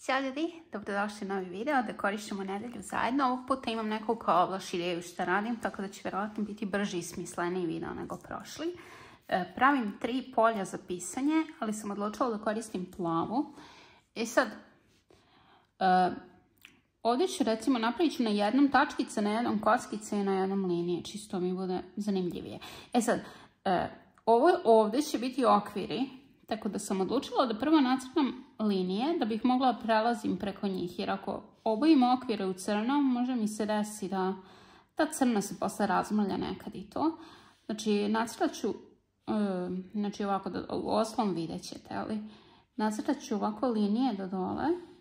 Ćao ljudi, dobrodošli u novi video da korišćemo nedelju zajedno. Ovog puta imam neku kao loš ideju što radim, tako da će vjerojatno biti brži i smisleniji video nego prošli. Pravim 3 polja za pisanje, ali sam odlučila da koristim plavu. I sad, ovdje ću recimo napravit ću na jednom tačkice, na jednom kockice i na jednom linije, čisto mi bude zanimljivije. E sad, ovo ovdje će biti okviri, tako da sam odlučila da prvo nacrtam linije da bih mogla prelazim preko njih, jer ako obojim okvire u crno, može mi se desi da ta crna se posle razmrlja nekad i to. Znači, nacrtat ću, znači ovako, u oslom vidjet ćete, ali nacrtat ću ovako linije do dole.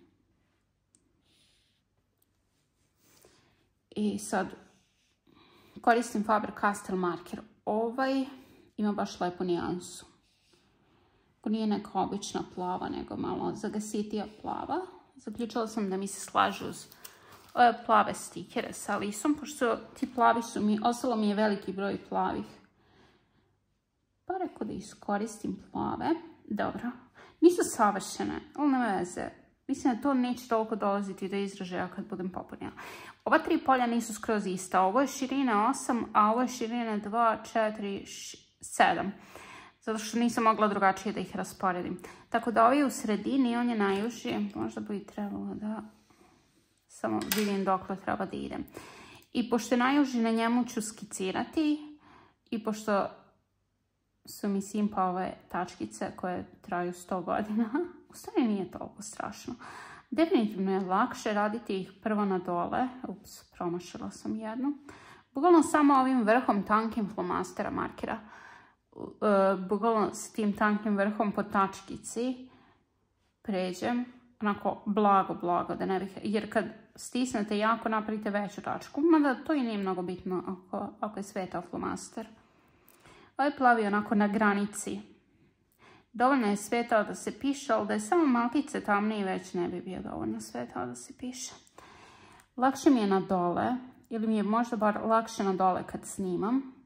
I sad koristim Faber-Castell marker. Ovaj ima baš lepu nijansu. Nije neka obična plava, nego malo zagasitija plava. Zaključila sam da mi se slažu uz ove plave stikere sa lisom, pošto ti plavi su mi, ostalo mi je veliki broj plavih. Pa rekao da iskoristim plave. Dobro. Nisu savršene, ali nema veze. Mislim da to neće toliko dolaziti do izražaja kad budem popunjala. Ova 3 polja nisu skroz ista. Ovo je širina 8, a ovo je širina 2, 4, 7. Zato što nisam mogla drugačije da ih rasporedim. Tako da ovaj u sredini, on je najuži. Možda bi trebalo da samo vidim dokle treba da idem. I pošto je najuži, na njemu ću skicirati. I pošto su mi simpa ove tačkice koje traju 100 godina. U stvari nije toliko strašno. Definitivno je lakše raditi ih prvo na dole. Ups, promašila sam jednu. Bukvalno samo ovim vrhom tankim flomastera markera. Bukvalno s tim tankim vrhom po tačkici pređem onako blago da ne bih, jer kad stisnete jako napravite veću tačku, mada to i nije mnogo bitno ako je svetao flomaster. Ovaj plavi onako na granici. Dovoljno je svetao da se piše, ali da je samo malkice tamniji već ne bi bio dovoljno svetao da se piše. Lakše mi je na dole, ili mi je možda bar lakše na dole kad snimam.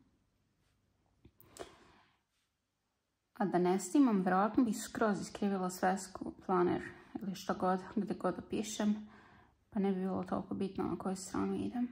A da ne snimam, vjerojatno bih skroz iskrivila svesku, planer ili što god, gdje god da pišem, pa ne bi bilo toliko bitno na koju stranu idem.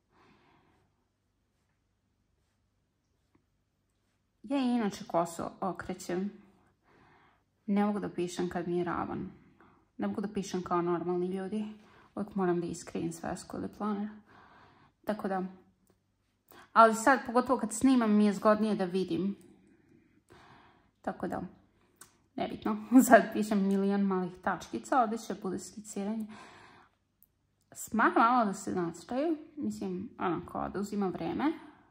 Ja i inače kosu okrećem. Ne mogu da pišem kad mi je ravan. Ne mogu da pišem kao normalni ljudi. Uvijek moram da iskrivim svesku ili planer. Tako da. Ali sad, pogotovo kad snimam, mi je zgodnije da vidim. Tako da, nebitno. Sad pišem milion malih tačkica, ovdje će bude skiciranje. Smah malo da se nacrtaju, mislim, onako, da uzima vreme.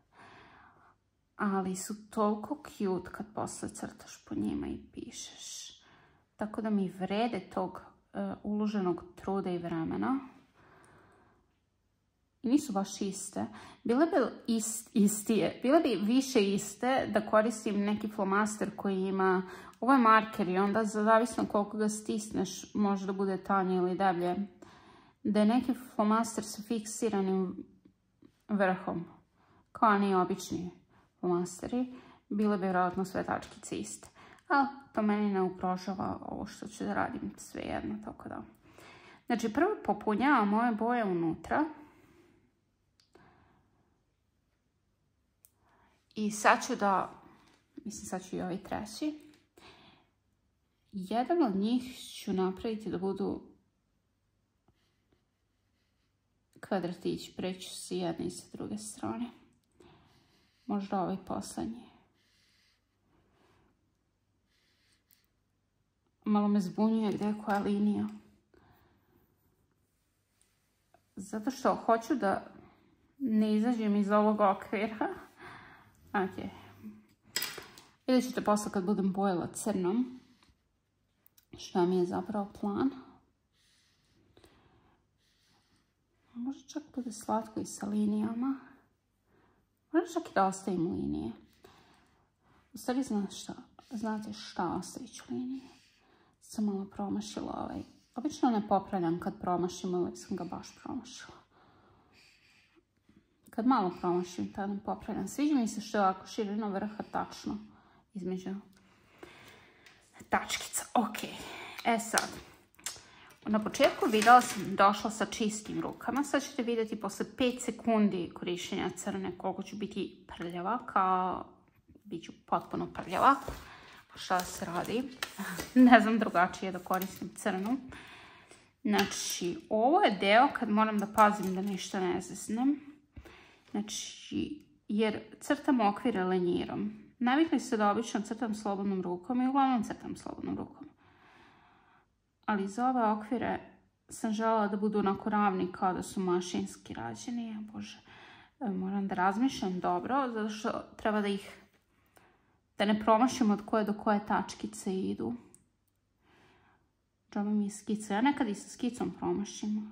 Ali su toliko cute kad posle crtaš po njima i pišeš. Tako da mi vrede tog uloženog truda i vremena. I nisu baš iste. Bile bi više iste da koristim neki flomaster koji ima ovaj marker i onda zavisno koliko ga stisneš može da bude tanje ili deblje. Da je neki flomaster sa fiksiranim vrhom, kao oni obični flomasteri, bile bi vjerojatno sve tačkice iste. Ali to meni ne uprožava ovo što ću da radim sve jedno, tako da. Znači prvo popunjavam ove boje unutra. I sad ću da, mislim sad ću i ovaj treći. Jedan od njih ću napraviti da budu kvadratići, preći s jedne i sa druge strane. Možda ovaj poslednji. Malo me zbunjuje gdje je koja linija. Zato što hoću da ne izađem iz ovog okvira. Ok. Vidjet ćete posle kad budem bojila crnom. Šta mi je zapravo plan. Možda čak bude slatko i sa linijama. Možda čak i da ostavim linije. U stvari znate šta ostavit ću linije. Sam malo promašila ovaj. Obično ne popravljam kad promašim, ali sam ga baš promašila. Kad malo promašim, tada ne popravljam. Sviđa mi se što je ovako širina vrha tačno između tačkica. Ok, sad. Na početku videa sam došla sa čistim rukama. Sad ćete vidjeti posle 5 sekundi korištenja crne koliko ću biti prljava, kao bit ću potpuno prljava. Šta se radi? Ne znam drugačije da koristim crnu. Znači, ovo je deo kad moram da pazim da ništa ne zeznem. Znači, jer crtam okvire lenjirom. Navikli se da obično crtam slobodnom rukom i uglavnom crtam slobodnom rukom. Ali za ove okvire sam željela da budu onako ravni kao da su mašinski rađeni. Bože, moram da razmišljam dobro, zato što treba da ne promašim od koje do koje tačkice idu. Džaba mi je skica. Ja nekad i sa skicom promašim.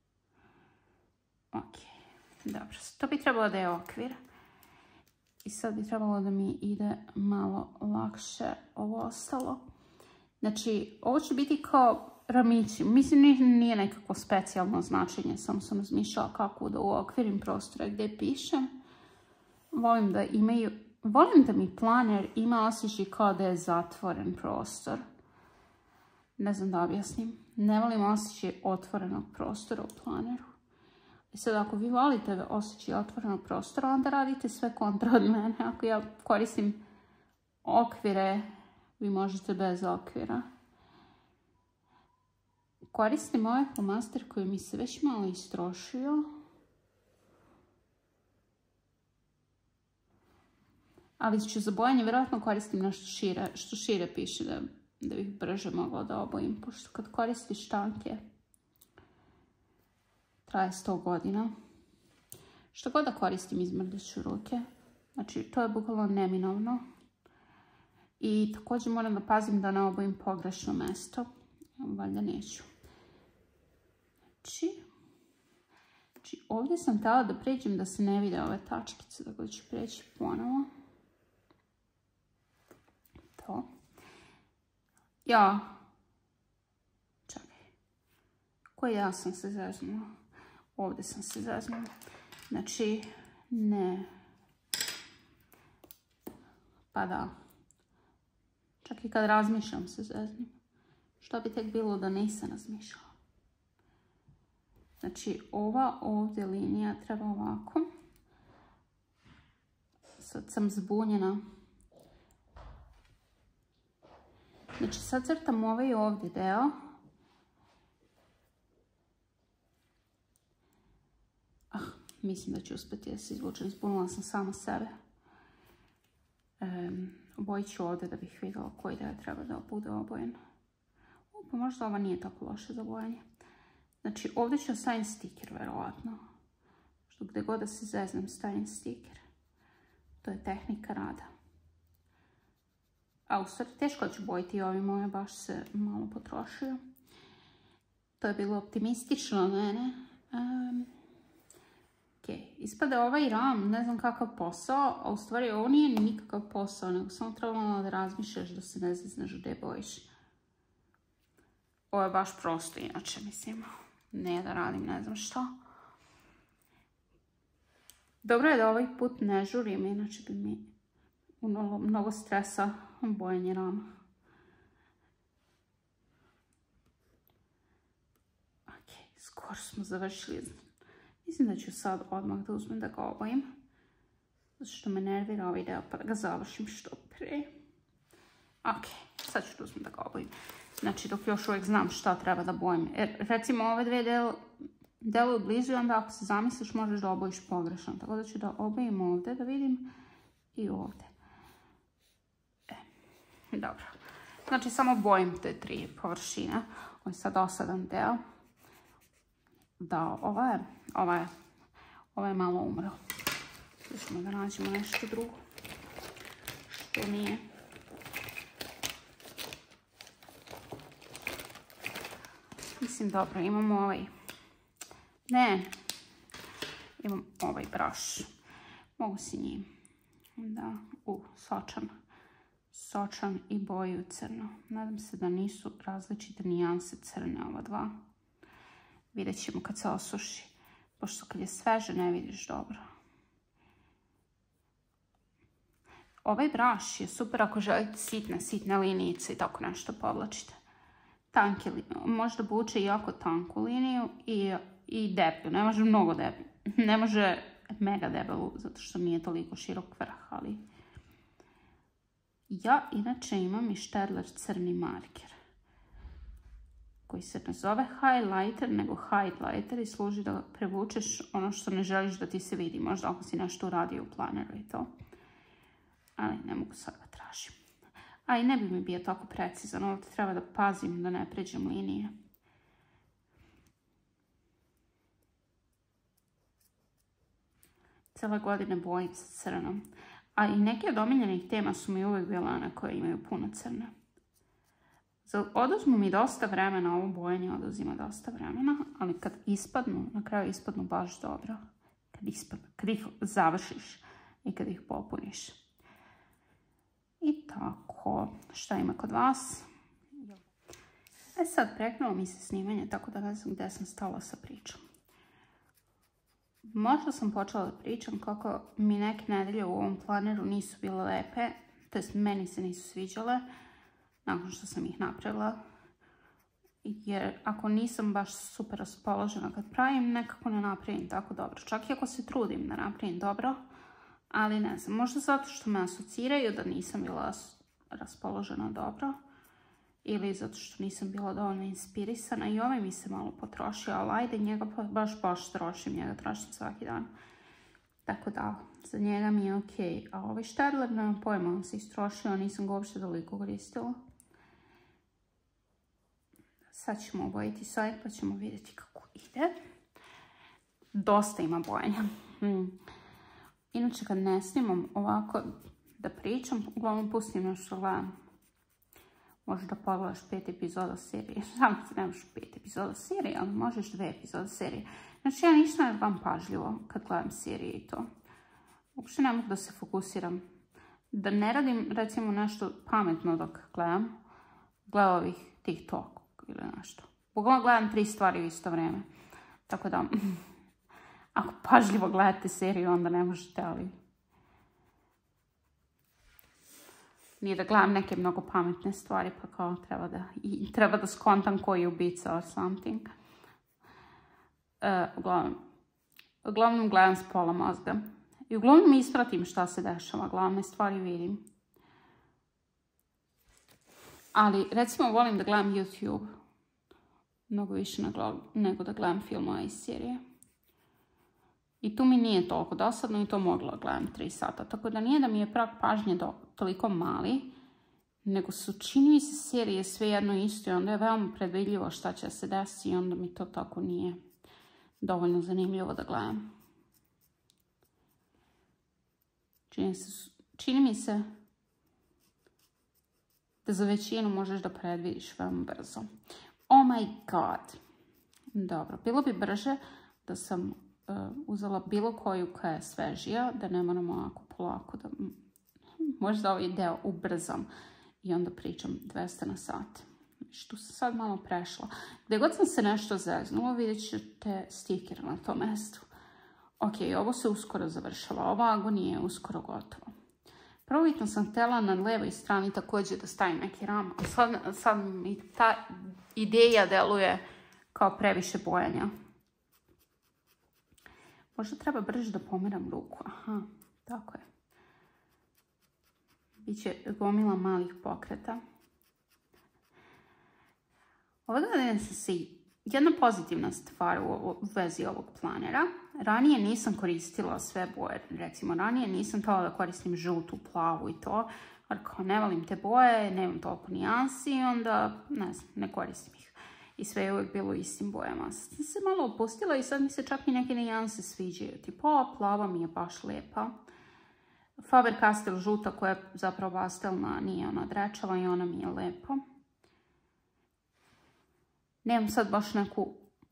Ok, dobro. To bi trebalo da je okvir. I sad bi trebalo da mi ide malo lakše ovo ostalo. Znači, ovo će biti kao ramići. Mislim, nije nekako specijalno značenje. Samo sam razmišljala kako da uokvirim prostore gdje pišem. Volim da mi planer ima osjećaj kao da je zatvoren prostor. Ne znam da objasnim. Ne volim osjećaj otvorenog prostora u planeru. I sad ako vi volite osjećaj otvorenog prostora, onda radite sve kontra od mene. Ako ja koristim okvire, vi možete bez okvira. Koristim ovaj flomaster koji mi se već malo istrošio. Ali ću za bojanje vjerojatno koristim nešto što šire piše da bih brže mogla da obojim. Pošto kad koristiš štanke, traje 100 godina. Što god da koristim, izmrdaću ruke. Znači, to je bukvalno neminovno. I također moram da pazim da ne obojim pogrešno mesto. Valjda neću. Znači, ovdje sam htjela da pređem da se ne vide ove tačkice, tako ću preći ponovo. To. Ja. Čekaj. Koji ja sam se zeznula? Ovdje sam se zeznula. Znači, ne. Pa da. Čak i kad razmišljam se zeznim. Što bi tek bilo da nisam razmišljala? Znači, ova ovdje linija treba ovako. Sad sam zbunjena. Znači, sad crtam ovaj ovdje deo. Mislim da ću uspjeti da se izvučem. Zbunila sam sama sebe. Obojit ću ovdje da bih vidjela koji deo treba da bude obojen. Pa možda ovo nije tako loše za bojanje. Znači, ovdje ću stavim stiker, verovatno. Što gdje god da se zeznem, stavim stiker. To je tehnika rada. A u stvari teško ću bojiti ovim, moje baš se malo potrošio. To je bilo optimistično od mene. Ispada ovaj ram, ne znam kakav posao, a u stvari ovo nije nikakav posao, nego samo trebalo da razmišljaš da se ne zezneš gdje bojiš. Ovo je baš prosto inače, mislim. Ne da radim ne znam što. Dobro je da ovaj put ne žurim, inače bi mi unalo mnogo stresa bojanje rama. Ok, skoro smo završili. Mislim da ću sad odmah da uzmem da ga obojim. Zato što me nervira ovaj deo pa da ga završim što pre. Ok, sad ću da uzmem da ga obojim. Znači, dok još uvijek znam šta treba da bojim. Recimo, ove dve deluju blizu i onda ako se zamisliš možeš da obojiš pogrešno. Tako da ću da obojim ovdje, da vidim, i ovdje. Dobro. Znači, samo bojim te 3 površine. Ovo je sad dosadan deo. Da, ovo je malo umro. Ćemo da nađemo nešto drugo. Što nije. Mislim, dobro, imamo ovaj. Imam ovaj braš. Mogu si njim. Da, sočan i boju crno. Nadam se da nisu različite nijanse crne ova dva. Vidjet ćemo kad se osuši. Pošto kad je sveže ne vidiš dobro. Ovaj braš je super ako želite sitne linijice i tako nešto povlačite. tanke, možda buče jako tanku liniju i deblju. Ne može mnogo deblju. Ne može mega debelu, zato što nije toliko širok vrh, ali... Ja inače imam i Staedtler crni marker, koji se ne zove highlighter, nego highlighter i služi da prevučeš ono što ne želiš da ti se vidi. Možda ako si nešto uradio u planeru i to. Ali ne mogu sad da tražim. A i ne bi mi bio tako precizan. Ovdje treba da pazim da ne pređem linije. Cijele godine bojim se crnom. A i neke od omiljenih tema su mi uvijek bile one koje imaju puno crne. Oduzmu mi dosta vremena, ovo bojenje oduzima dosta vremena, ali kad ispadnu, na kraju ispadnu baš dobro. Kad ih završiš i kad ih popuniš. I tako, šta ima kod vas? Sad preknulo mi se snimanje, tako da ne znam gdje sam stala sa pričom. Možda sam počela da pričam kako mi neke nedelje u ovom planeru nisu bile lepe, to jest meni se nisu sviđale nakon što sam ih napravila. Jer ako nisam baš super raspoložena kad pravim, nekako ne napravim tako dobro. Čak i ako se trudim da napravim dobro, ali ne znam, možda zato što me asociraju da nisam bila raspoložena dobro. Ili zato što nisam bila dovoljno inspirisana i ovaj mi se malo potrošio, ali ajde njega baš trošim, njega trošim svaki dan. Tako da, za njega mi je ok. A ovaj Staedtler, nemam pojma, on se istrošio, nisam ga uopšte toliko koristila. Sad ćemo obojiti sve pa ćemo vidjeti kako ide. Dosta ima bojenja. Inače kad ne snimam ovako da pričam, uglavnom pustim nešto gledam. Možeš da pogledaš 5 epizoda serije. Znam se ne možeš 5 epizoda serije, ali možeš 2 epizode serije. Znači ja ništa ne gledam pažljivo kad gledam serije i to. Uopšte ne mogu da se fokusiram. Da ne radim recimo nešto pametno dok gledam. Gledam ovih TikTok ili nešto. Uglavnom gledam 3 stvari u isto vrijeme. Tako da, ako pažljivo gledate seriju onda ne možete, ali... Nije da gledam neke mnogo pametne stvari, pa kao treba da skontam koji je ubica or something. Uglavnom gledam s pola mozga. I uglavnom ispratim šta se dešava, glavne stvari vidim. Ali recimo volim da gledam YouTube. Mnogo više nego da gledam filmove i serije. I tu mi nije toliko dosadno i to mogla gledam 3 sata. Tako da nije da mi je prag pažnje toliko mali, nego su čini mi se serije sve jedno isto i onda je veoma predvidljivo šta će se desiti i onda mi to tako nije dovoljno zanimljivo da gledam. Čini mi se da za većinu možeš da predvidiš veoma brzo. Oh my god. Dobro, bilo bi brže da sam uzela bilo koju koja je svežija, da ne moramo ovako polako da možda ovaj deo ubrzam i onda pričam 200 na sat. Što sam sad malo prešla. Gdje god sam se nešto zeznula, vidjet ćete stiker na tom mjestu. Ok, ovo se uskoro završava. Ova agonija je uskoro gotova. Prvobitno sam htjela na lijevoj strani također da stavim neki ram. Sad mi ta ideja deluje kao previše bojanja. Možda treba brže da pomeram ruku. Aha, tako je. Biće gomila malih pokreta. Ove godine sam si jedna pozitivna stvar u vezi ovog planera. Ranije nisam koristila sve boje. Recimo, ranije nisam htjela da koristim žutu, plavu i to. Jer kao ne volim te boje, nemam toliko nijansi i onda ne koristim ih. I sve je uvijek bilo u istim bojama. Sam se malo opustila i sad mi se čak i neke nijanse sviđaju. Tipo, plava mi je baš lijepa. Faber-Castell žuta koja je zapravo pastelna, nije ona drečava i ona mi je lijepo. Nemam sad baš neku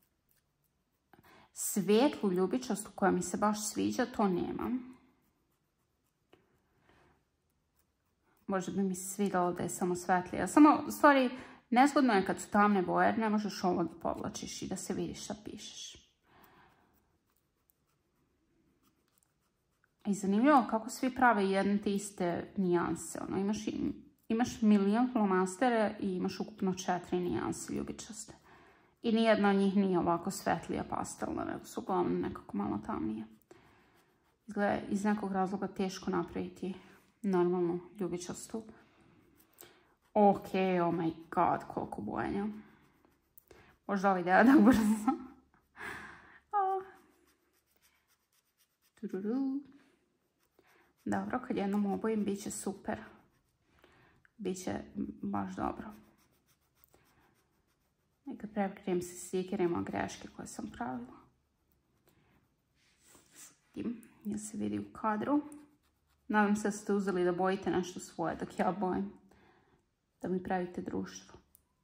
svijetlu ljubičastu koja mi se baš sviđa, to nemam. Možda bi mi se svidjelo da je samo svetlija. Samo, u stvari, nezgodno je kad su tamne boje, jer ne možeš ovo da povlačiš i da se vidiš šta pišeš. I zanimljivo kako svi prave jedne te iste nijanse. Imaš i imaš milion flomastera i imaš ukupno 4 nijanse ljubičaste. I nijedna od njih nije ovako svetlija pastelna, nego su uglavnom nekako malo tamnije. Izgleda iz nekog razloga teško napraviti normalnu ljubičastu. Ok, oh my god, koliko bojenja. Možda ova ideja da brzo. Dobro, kad jednom obojim, bit će super. Biće baš dobro. I kad prekrijem se stikerima greške koje sam pravila. Ja se vidi u kadru. Nadam se da ste uzeli da bojite nešto svoje dok ja bojim. Da mi pravite društvo.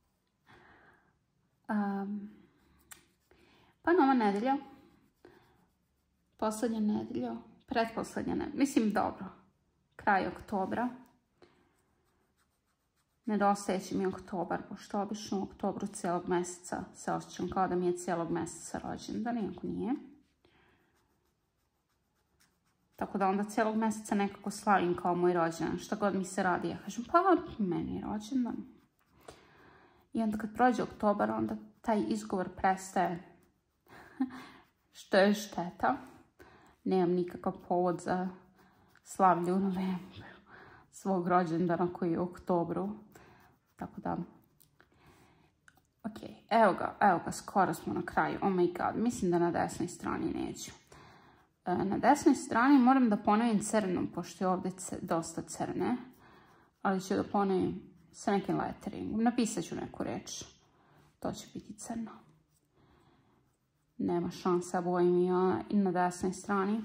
Pa nova nedelja. Poslednja nedelja. Pretposlednja nedelja. Mislim dobro. Kraj oktobra. Nedostajeći mi oktobar, pošto obično u oktobru cijelog mjeseca se osjećam kao da mi je cijelog mjeseca rođendan, iako nije. Tako da onda cijelog mjeseca nekako slavim kao moj rođendan. Šta god mi se radi, ja kažem, pa meni je rođendan. I onda kad prođe oktobar, onda taj izgovor prestaje. Što je šteta. Nemam nikakav povod za slavlje u novembru svog rođendana koji je u oktobru. Tako da, ok, evo ga, skoro smo na kraju, oh my god, mislim da na desnoj strani neću. Na desnoj strani moram da ponovim crnom, pošto je ovdje dosta crne, ali ću da ponovim sa nekim letteringom, napisat ću neku reč, to će biti crno. Nema šanse, bojim i na desnoj strani.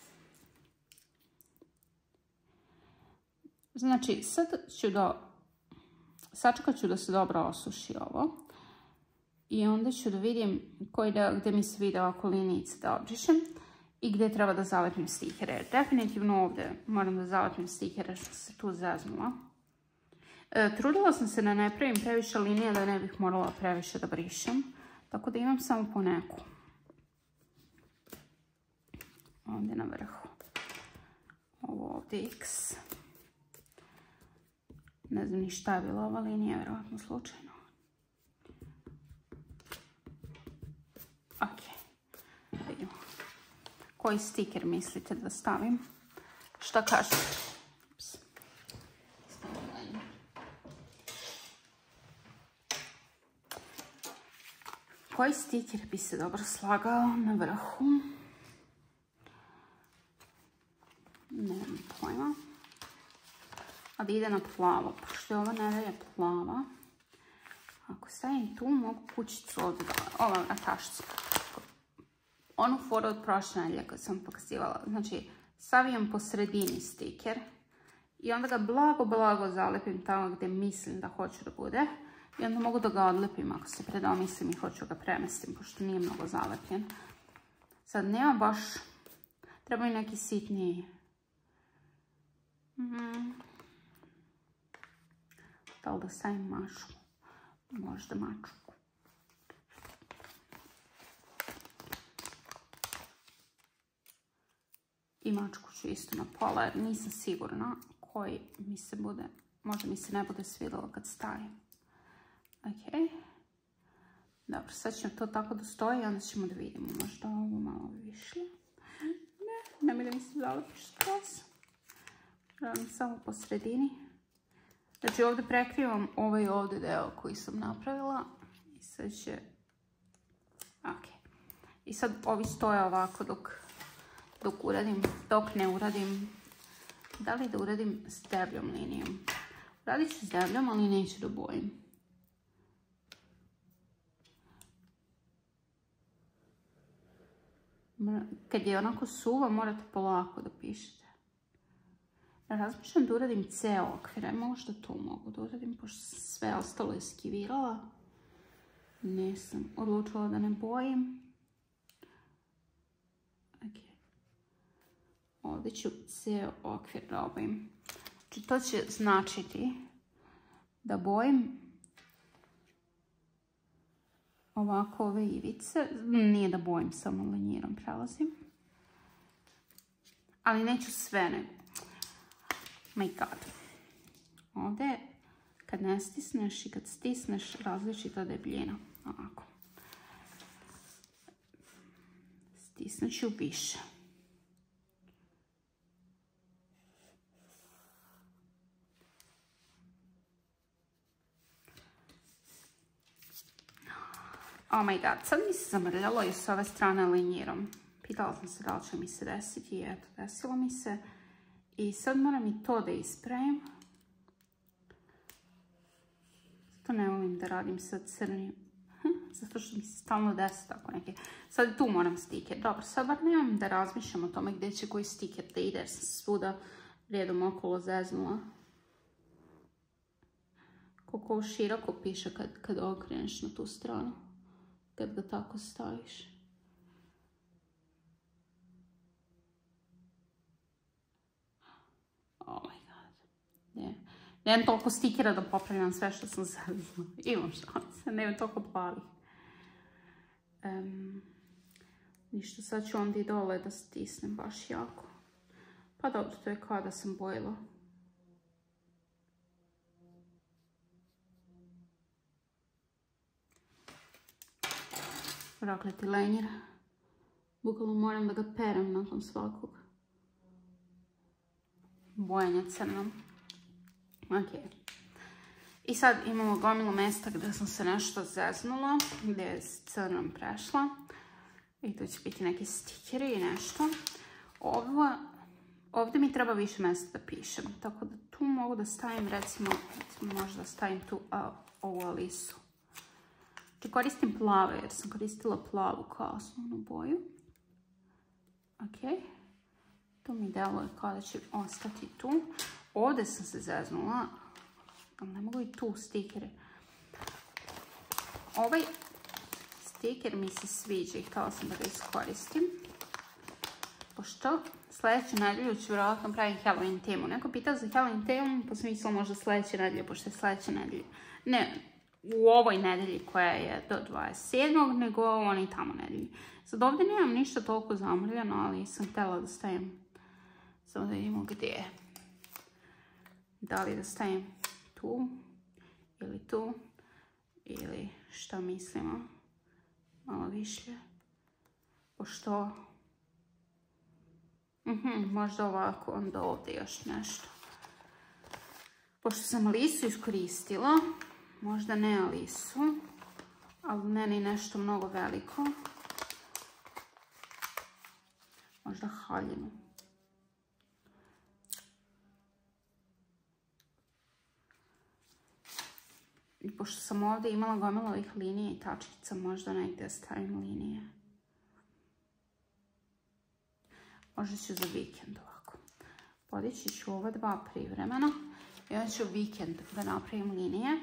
Znači, sad ću sačekat ću da se dobro osuši ovo. I onda ću da vidim koji deo gdje mi se vide ovako linijice da obrišem. I gdje treba da zalepim stikere. Definitivno ovdje moram da zalepim stikere što se tu zeznula. Trudila sam se da ne pravim previše linije da ne bih morala previše da brišem. Tako da imam samo po neku. Ovdje na vrhu. Ovo ovdje X. Ne znam ni šta je bila ova linija, vjerojatno slučajno. Ok. Vidimo. Koji stiker mislite da stavim? Šta kažete? Koji stiker bi se dobro slagao na vrhu? Nemam pojma. Ali ide na plavo, pošto je ova nedelja plava. Ako stavim tu, mogu kućicu ovdje, ova na tašcu. Onu foru od prošle nedelje koju sam pokazivala. Znači, stavim po sredini stiker i onda ga blago zalepim tamo gdje mislim da hoću da bude. I onda mogu da ga odlepim ako se predomislim i hoću ga premestim, pošto nije mnogo zalepljen. Sad nema baš, treba i neki sitniji. Da li da stavim mačku? Možda mačku. I mačku ću isto na pola jer nisam sigurna koji mi se bude, možda mi se ne bude svidjelo kad stavim. Ok. Dobro, sad ćemo to tako da stoji i onda ćemo da vidimo. Možda ovo malo više. Ne mi da mi se zalepiš skroz. Radim samo po sredini. Znači ovdje prekrivam ovaj ovdje deo koji sam napravila. I sad će... Ok. I sad ovi stoje ovako dok uradim, dok ne uradim. Da li da uradim s debljom linijom? Radit ću s debljom, ali neću da bojim. Kad je onako suva, morate polako da pišete. Razmišljam da uradim ceo okvir, možda tu mogu da uradim, pošto sam sve ostalo eskivirala. Nisam odlučila da ne bojim. Ok. Ovdje ću ceo okvir da obojim. Znači, to će značiti da bojim ovako ove ivice. Nije da bojim, samo linjirom prelazim. Ali neću sve, nego. My god. Ovdje kad ne stisneš i kad stisneš različita debljina. Ovako. Stisnut ću više. Oh my god, sad mi se zamrljalo i s ove strane linjirom. Pitala sam se da li će mi se desiti i eto, desilo mi se. I sad moram i to da ispravim. Zato ne volim da radim sa crnim. Zato što mi se stalno desi tako neke. Sad tu moram stiker. Dobro, sad bar nemam da razmišljam o tome gdje će koji stiker da ide. Jer sam svuda redom okolo zeznula. Koliko široko piše kad okreneš na tu stranu. Kad ga tako staviš. Oh my god. Nemam toliko stikera da popravljam sve što sam zeznula. Imam šanse, nemam toliko plavih. Ništa, sad ću onda i dole da stisnem baš jako. Pa dobro, to je kao da sam bojila. Prokleti lenjer. Bukvalno moram da ga perem nakon svakog bojanja crnom. Ok. I sad imamo gomilu mjesta gdje sam se nešto zeznula, gdje je s crnom prešla. I tu će biti neki stikeri i nešto. Ovdje mi treba više mjesta da pišem. Tako da tu mogu da stavim, recimo možda stavim tu ovu Alisu. Znači koristim plave jer sam koristila plavu kao osnovnu boju. Ok. To mi deluje kao da će ostati tu. Ovdje sam se zeznula. Ali ne mogu i tu stikere. Ovaj stiker mi se sviđa i htjela sam da ga iskoristim. Pošto sljedeću nedelju ću vjerojatno praviti Halloween temu. Neko pitao za Halloween temu, pa sam mislila možda sljedeće nedelje, pošto je sljedeće nedelje. Ne, u ovoj nedelji koja je do 27. nego oni tamo nedelji. Sad ovdje nemam ništa toliko zamrljeno, ali sam htjela da stavim. Samo da vidimo gdje je. Da li da stavim tu ili tu ili šta mislimo. Malo više. Pošto možda ovako, onda ovdje još nešto. Pošto sam Alisu iskoristila, možda ne Alisu, ali meni nešto mnogo veliko. Možda haljinu. I pošto sam ovdje imala gomilu ovih linija i tačkica, možda negdje stavim linije. Možda ću za vikend ovako. Podići ću ova dva privremeno i onda ću vikend da napravim linije.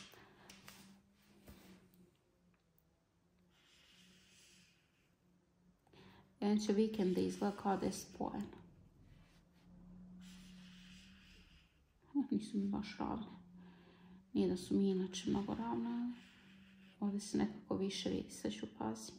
I onda će vikend da izgleda kao da je spojen. Nisu mi baš ravne. Nije da su mi inače mnogo ravne, ali ovdje se nekako više vidi, sad ću paziti.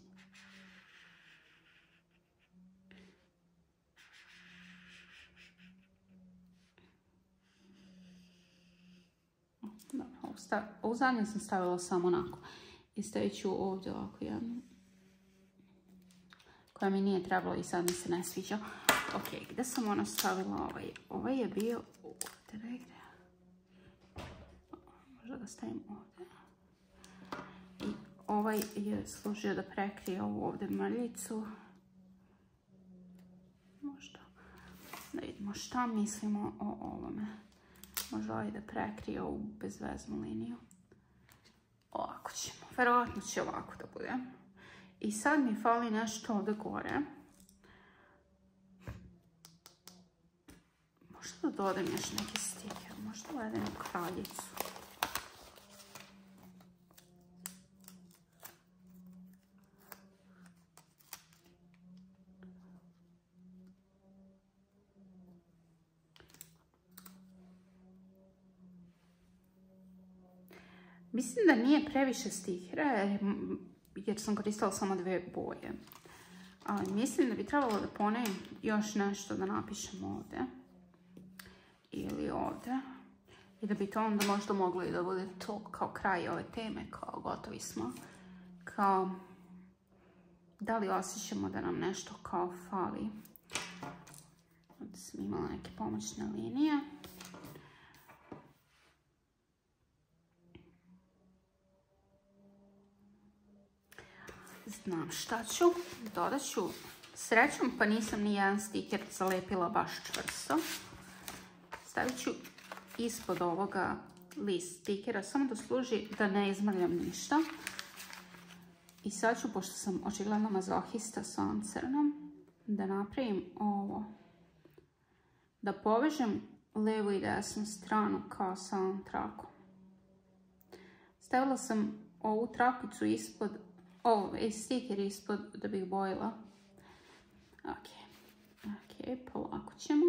Ovu zadnju sam stavila samo onako. I stavit ću ovdje ovako jednu. Koja mi nije trebala i sad mi se ne sviđa. Ok, gdje sam ona stavila ovaj? Ovaj je bio ovdje negdje. Možda ga stavim ovdje. I ovaj je služio da prekrije ovu ovdje mrljicu. Možda. Da vidimo šta mislimo o ovome. Možda ovaj da prekrije ovu bezveznu liniju. Ovako ćemo. Verovatno će ovako da bude. I sad mi fali nešto ovdje gore. Možda da dodam još neki stiker. Možda uvedem kraljicu. Mislim da nije previše stikera jer sam koristila samo dve boje. Ali mislim da bi trebalo da ponovim još nešto da napišem ovdje. Ili ovdje. I da bi to onda možda moglo i da bude to kao kraj ove teme, kao gotovi smo. Kao, da li osjećamo da nam nešto kao fali? Ovdje sam imala neke pomoćne linije. Znam šta ću. Dodat ću srećom, pa nisam ni jedan stiker zalepila baš čvrsto. Stavit ću ispod ovoga list stikera, samo da služi da ne izmrljam ništa. I sad ću, pošto sam očigledno mazohista sa ovom crnom, da napravim ovo. Da povežem levu i desnu stranu kao sa ovom trakom. Stavila sam ovu trakicu ispod, ovaj stiker ispod da bih bojila. Ok, polako ćemo.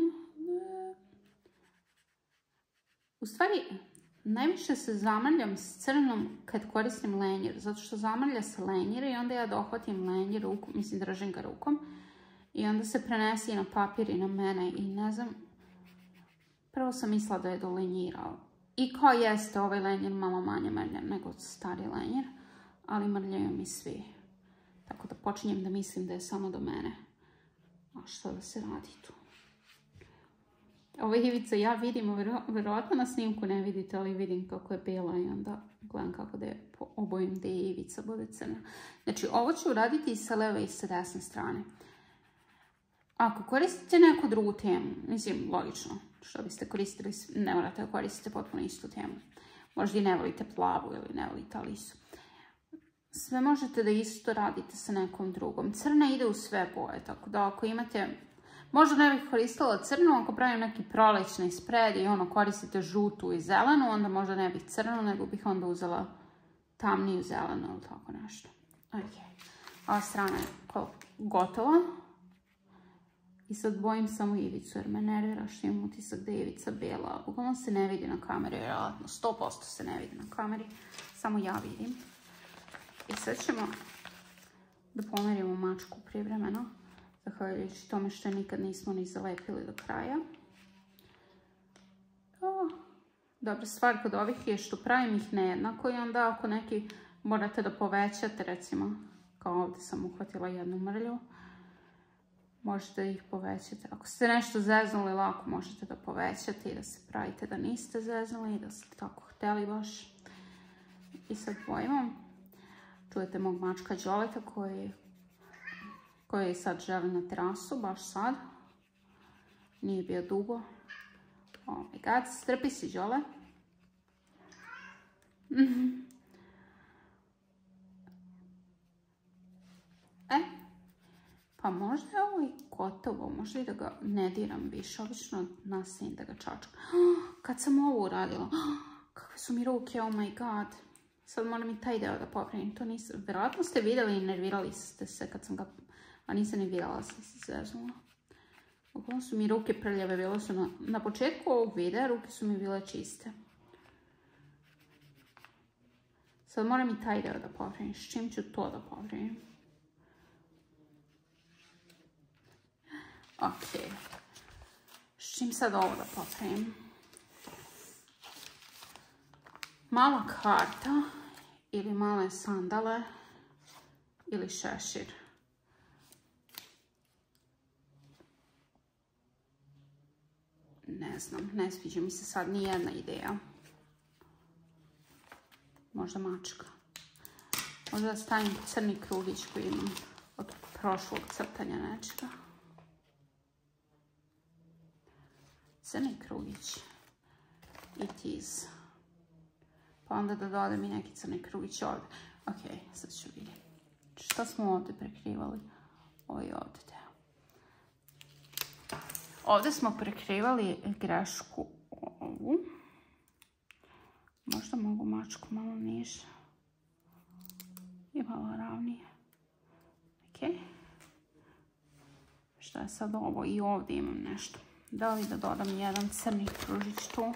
U stvari, najviše se zamrljam s crnom kad koristim lenjer, zato što zamrlja se lenjer i onda ja dohvatim lenjer rukom, mislim držim ga rukom i onda se prenesi na papir i na mene i ne znam, prvo sam mislila da je dolenjirao. I kao jeste, ovaj lenjer malo manje mrlja nego stari lenjer, ali mrljaju mi svi. Tako da počinjem da mislim da je samo do mene. A što da se radi tu? Ova ivica ja vidim, vjerojatno na snimku ne vidite, ali vidim kako je bijela i onda gledam kako da je obojim da je ivica bude crna. Znači ovo ću uraditi i sa leve i sa desne strane. Ako koristite neku drugu temu, mislim logično, što biste koristili, ne morate da koristite potpuno istu temu. Možda i ne volite plavu ili ne volite lisu. Sve možete da isto radite sa nekom drugom. Crna ide u sve boje, tako da ako imate... Možda ne bih koristila crnu, ako pravim neki prolećni spred i ono koristite žutu i zelenu, onda možda ne bih crnu, nego bih onda uzela tamniju zelenu ili tako nešto. Ok, ova strana je gotova. I sad bojim samo ivicu jer me nervira što imam utisak da je ivica bijela. Uglavnom se ne vidi na kameri, vjerojatno 100% se ne vidi na kameri, samo ja vidim. I sad ćemo da pomerimo mačku privremeno. Zahvaljujući tome što nikad nismo ni zalepili do kraja. Dobra stvar kod ovih je što pravim ih nejednako i onda ako neki morate da povećate, recimo kao ovdje sam uhvatila jednu mrlju, možete ih povećati. Ako ste nešto zeznuli lako možete da povećate i da se pravite da niste zeznuli i da ste tako hteli baš. I sad bojimo. Čujete mog mačka Đoleta koji sad želi na terasu, baš sad. Nije bio dugo. Oh my god, strpi si Đole. Pa možda je ovo i gotovo, možda i da ga ne diram više, obično nastavim da ga čačkam. Kad sam ovo uradila, kakve su mi ruke, oh my god. Sad moram i taj deo da popravim, to nisam, vjerojatno ste vidjeli i nervirali ste se kad sam ga, a nisam ni vidjela, sam se zeznula. Uglavnom su mi ruke prljave, bile su na početku ovog videa, ruke su mi bile čiste. Sad moram i taj deo da popravim, s čim ću to da popravim? Ok, s čim sad ovo da popravim? Mala karta ili male sandale ili šešir. Ne znam, ne sviđa mi se sad ni jedna ideja. Možda mačka. Možda da stavim crni krugić koji imam od prošlog crtanja nečega. Crni krugić. It is. Pa onda da dodam i neki crni krugić ovdje. Ok, sad ću vidjeti. Šta smo ovdje prekrivali? Ovo je ovdje deo. Ovdje smo prekrivali grešku ovu. Možda mogu mačku malo niže. I malo ravnije. Ok. Šta je sad ovo? I ovdje imam nešto. Da li da dodam jedan crni kružić tu?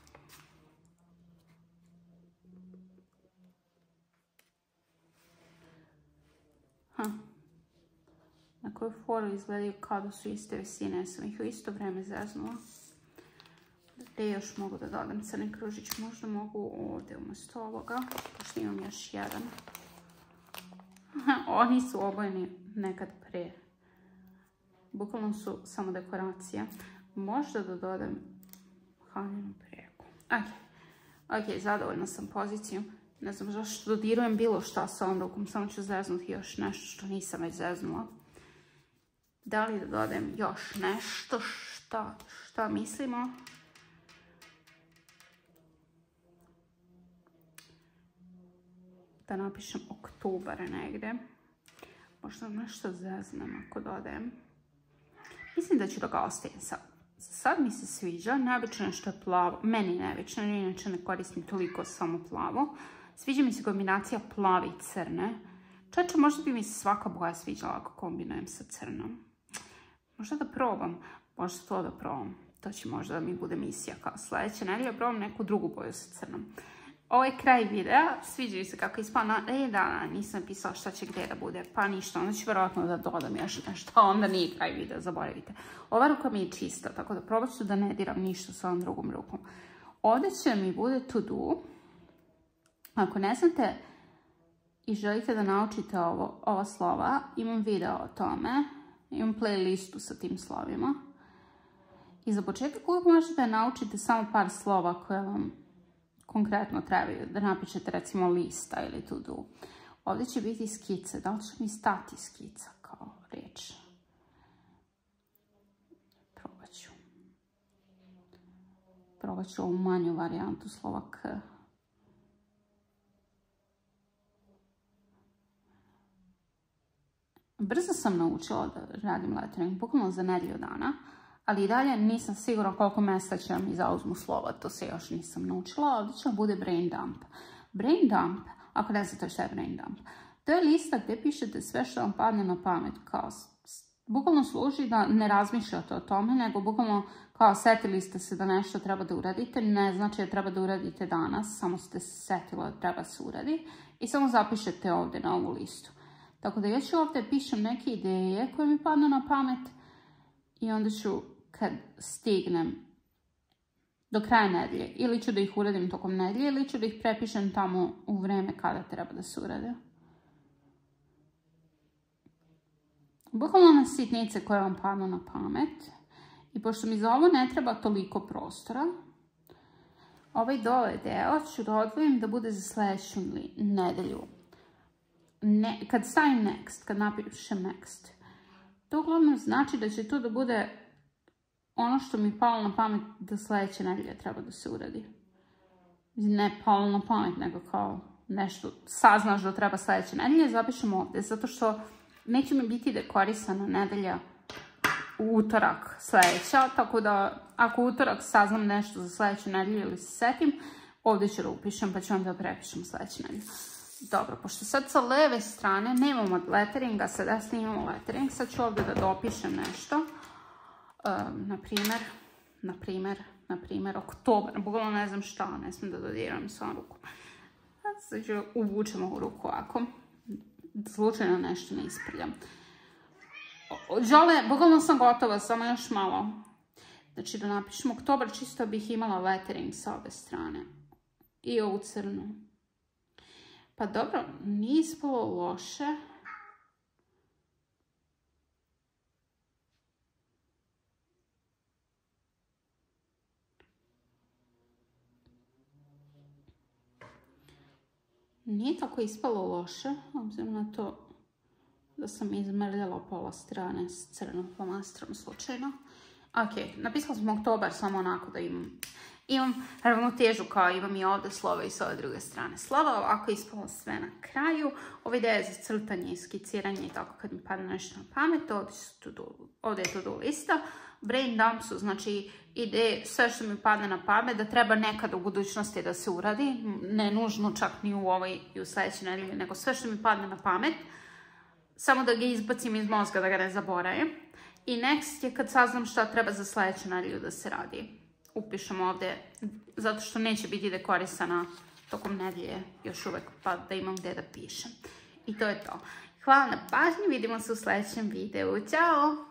Na koju foru izgledaju kao da su iste visine, sam ih u isto vrijeme zeznula. Gdje još mogu da dodam crni kružić? Možda mogu ovdje umjesto ovoga, pošto imam još jedan. Oni su obojeni nekad pre. Bukvalno su samo dekoracija. Možda da dodam haljinu preko. Ok, zadovoljna sam pozicijom. Ne znam zašto dodirujem bilo šta sa ovom rukom, samo ću zeznuti još nešto što nisam već zeznula. Da li da dodam još nešto? Šta mislimo? Da napišem oktobar negdje. Možda nešto zeznem ako dodajem. Mislim da ću da ga ostavim sad. Sad mi se sviđa, neobično je što je plavo. Meni neobično, inače ne koristim toliko samo plavo. Sviđa mi se kombinacija plave i crne. Čeče, možda bi mi se svaka boja sviđala ako kombinujem sa crnom. Možda da probam. Možda to da probam. To će možda da mi bude misija kao sljedeće nedelje. Probam neku drugu boju sa crnom. Ovo je kraj videa. Sviđa mi se kako je ispao. Nisam pisala šta će gdje da bude. Pa ništa. Onda ću vjerojatno da dodam još nešto. Onda nije kraj videa, zaboravite. Ova ruka mi je čista, tako da probat ću da ne diram ništa s ovom drugom rukom. Ovdje će mi bude to do. Ako ne znate i želite da naučite ova slova, imam video o tome. Imam playlistu sa tim slovima. I za početak uvijek možete da naučite samo par slova koje vam konkretno trebaju. Da napišete recimo lista ili to do. Ovdje će biti skice. Da li će mi stati skica kao riječ? Probat ću ovu manju varijantu slova K. Brzo sam naučila da radim lettering, bukvalno za nedelju dana, ali i dalje nisam sigurna koliko mjesta će mi zauzmu slova, to se još nisam naučila, ali će bude brain dump. Brain dump, ako ne znate šta je brain dump, to je lista gdje pišete sve što vam padne na pamet, kao bukvalno služi da ne razmišljate o tome, nego bukvalno kao setili ste se da nešto treba da uradite, ne znači da treba da uradite danas, samo ste se setili da treba se uradi i samo zapišete ovdje na ovu listu. Tako da ja ću ovdje pišem neke ideje koje mi padnu na pamet i onda ću kad stignem do kraja nedelje ili ću da ih uradim tokom nedelje ili ću da ih prepišem tamo u vreme kada treba da se urade. Bukvalno na sitnice koje vam padnu na pamet. I pošto mi za ovo ne treba toliko prostora, ovaj dole deo ću da odvojim da bude za sljedeću nedelju. Kad stavim next, kad napišem next, to uglavnom znači da će to da bude ono što mi palo na pamet da sljedeće nedelje treba da se uradi. Ne palo na pamet, nego kao nešto saznaš da treba sljedeće nedelje, zapišem ovdje, zato što neće mi biti dekorisana nedelja u utorak sljedeća, tako da ako u utorak saznam nešto za sljedeću nedelju ili se setim, ovdje ću da upišem pa ću onda prepišem sljedeću nedelju. Dobro, pošto sad sa leve strane nemamo letteringa, sa desne imamo lettering, sad ću ovdje da dopišem nešto. Naprimjer, oktobar, bukvalno ne znam šta, ne smijem da dodiram s ovom rukom. Sad ću uvučem ovu ruku ovako, slučajno nešto ne isprljam. Žele, bukvalno sam gotova, samo još malo. Znači da napišem oktobar, čisto bih imala lettering sa ove strane. I ovu crnu. Pa dobro, nije ispalo loše. Nije tako ispalo loše, obzirom na to da sam izmrljala pola strane s crnom flomastrom slučajno. Ok, napisala sam oktobar samo onako da imam ravnotežu kao imam i ovdje slova i s ove druge strane slova. Ovako je ispalo sve na kraju. Ova ideja je za crtanje i skiciranje i tako kad mi padne nešto na pamet. Ovdje je to-do lista. Brain dump su znači ideje, sve što mi padne na pamet da treba nekad u budućnosti da se uradi. Ne nužno čak ni u ovoj i u sljedećoj nedelji, nego sve što mi padne na pamet. Samo da ga izbacim iz mozga da ga ne zaboravim. I next je kad saznam šta treba za sljedeću nedelju da se radi. Upišem ovdje, zato što neće biti dekorisana tokom nedelje još uvek, pa da imam gdje da pišem. I to je to. Hvala na pažnji, vidimo se u sljedećem videu. Ćao!